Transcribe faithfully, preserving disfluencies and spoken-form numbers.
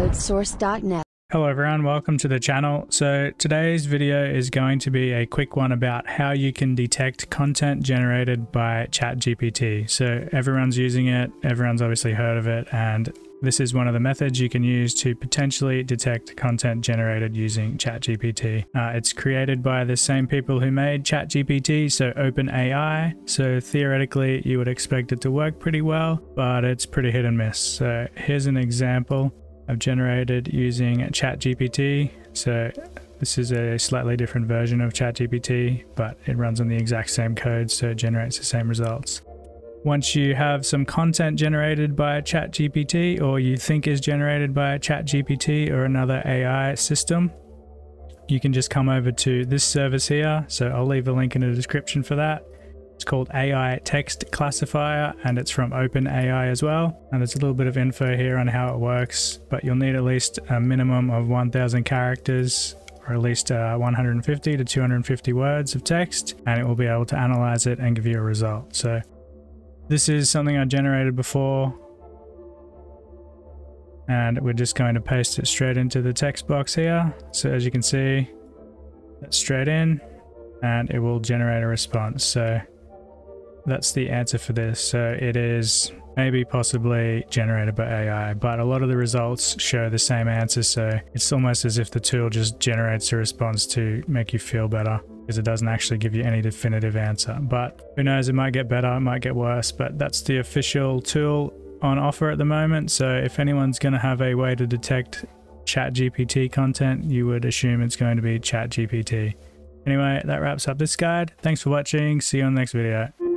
code source dot net. Hello everyone, welcome to the channel. So today's video is going to be a quick one about how you can detect content generated by ChatGPT. So everyone's using it, everyone's obviously heard of it, and this is one of the methods you can use to potentially detect content generated using ChatGPT. Uh, it's created by the same people who made ChatGPT, so OpenAI. So theoretically, you would expect it to work pretty well, but it's pretty hit and miss. So here's an example I've generated using ChatGPT. So this is a slightly different version of ChatGPT, but it runs on the exact same code, so it generates the same results. Once you have some content generated by ChatGPT, or you think is generated by ChatGPT or another A I system, you can just come over to this service here. So I'll leave a link in the description for that. It's called A I Text Classifier, and it's from OpenAI as well. And there's a little bit of info here on how it works, but you'll need at least a minimum of one thousand characters, or at least uh, one hundred fifty to two hundred fifty words of text, and it will be able to analyze it and give you a result. So this is something I generated before, and we're just going to paste it straight into the text box here. So as you can see, that's straight in, and it will generate a response. So that's the answer for this. So it is maybe possibly generated by A I, but a lot of the results show the same answer. So it's almost as if the tool just generates a response to make you feel better, because it doesn't actually give you any definitive answer. But who knows, it might get better, it might get worse, but that's the official tool on offer at the moment. So if anyone's going to have a way to detect ChatGPT content, you would assume it's going to be ChatGPT. Anyway, that wraps up this guide. Thanks for watching. See you on the next video.